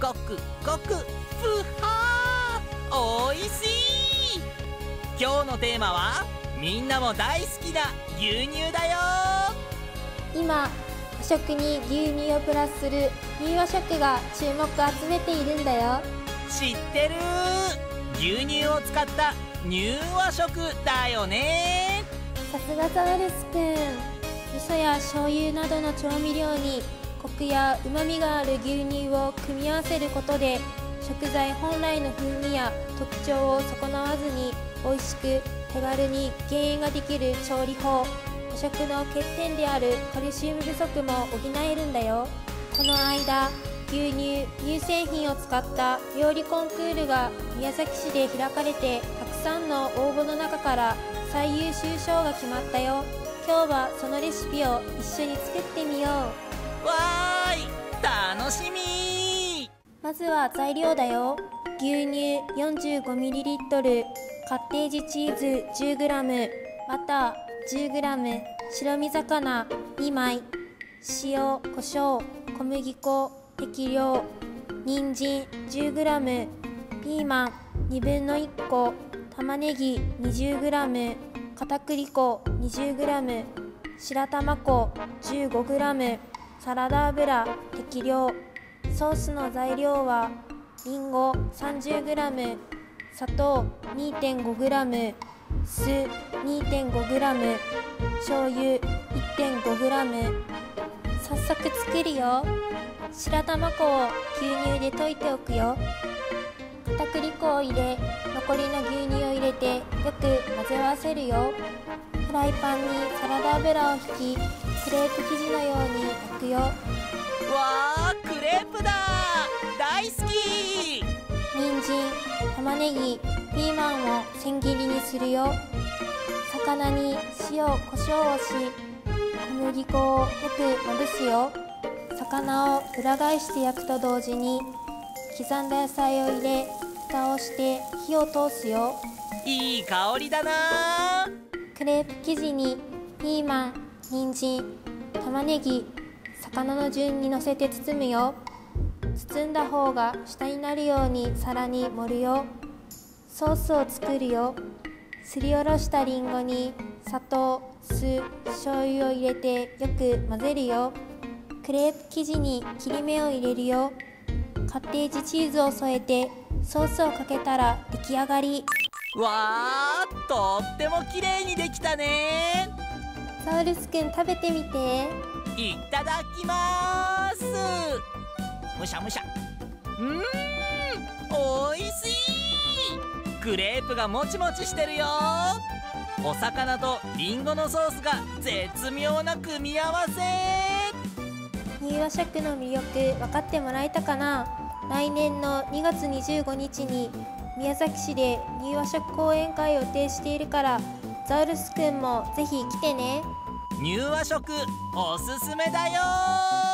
ごくごくふはーおいしい。今日のテーマはみんなも大好きな牛乳だよ。 今、和食に牛乳をプラスする乳和食が注目を集めているんだよ。 知ってる。牛乳を使った乳和食だよね。 さすがザウルスくん。味噌や醤油などの調味料にコクやうまみがある牛乳を組み合わせることで、食材本来の風味や特徴を損なわずに美味しく手軽に減塩ができる調理法。和食の欠点であるカルシウム不足も補えるんだよ。この間、牛乳・乳製品を使った料理コンクールが宮崎市で開かれて、たくさんの応募の中から最優秀賞が決まったよ。今日はそのレシピを一緒に作ってみよう。 わーい、楽しみ。 まずは材料だよ。牛乳 45ml、 カッテージチーズ 10g、 バター 10g、 白身魚2枚、塩、胡椒、小麦粉適量、人参 10g、 ピーマン1/2個、玉ねぎ 20g、 片栗粉 20g、 白玉粉 15g、 サラダ油適量。ソースの材料はりんご 30g、 砂糖 2.5g、 酢 2.5g、 醤油 1.5g。 早速作るよ。白玉粉を牛乳で溶いておくよ。片栗粉を入れ、残りの牛乳を入れてよく混ぜ合わせるよ。フライパンにサラダ油を引き、クレープ生地のように焼くよ。 わー、クレープだ。大好き。 人参、玉ねぎ、ピーマンを千切りにするよ。魚に塩、胡椒をし、小麦粉をよくまぶすよ。魚を裏返して焼くと同時に刻んだ野菜を入れ、蓋をして火を通すよ。 いい香りだな。 クレープ生地にピーマン、人参、玉ねぎ、魚の順にのせて包むよ。包んだ方が下になるように皿に盛るよ。ソースを作るよ。すりおろしたりんごに砂糖、酢、醤油を入れてよく混ぜるよ。クレープ生地に切り目を入れるよ。カッテージチーズを添えてソースをかけたら出来上がり。 わー、とっても綺麗にできたね。 ザウルスくん、食べてみて。 いただきまーす。むしゃむしゃ。おいしい。クレープがもちもちしてるよ。お魚とリンゴのソースが絶妙な組み合わせ。 乳和食の魅力分かってもらえたかな。来年の2月25日に宮崎市で乳和食講演会を予定しているから、ザウルスくんもぜひ来てね。 乳和食おすすめだよ。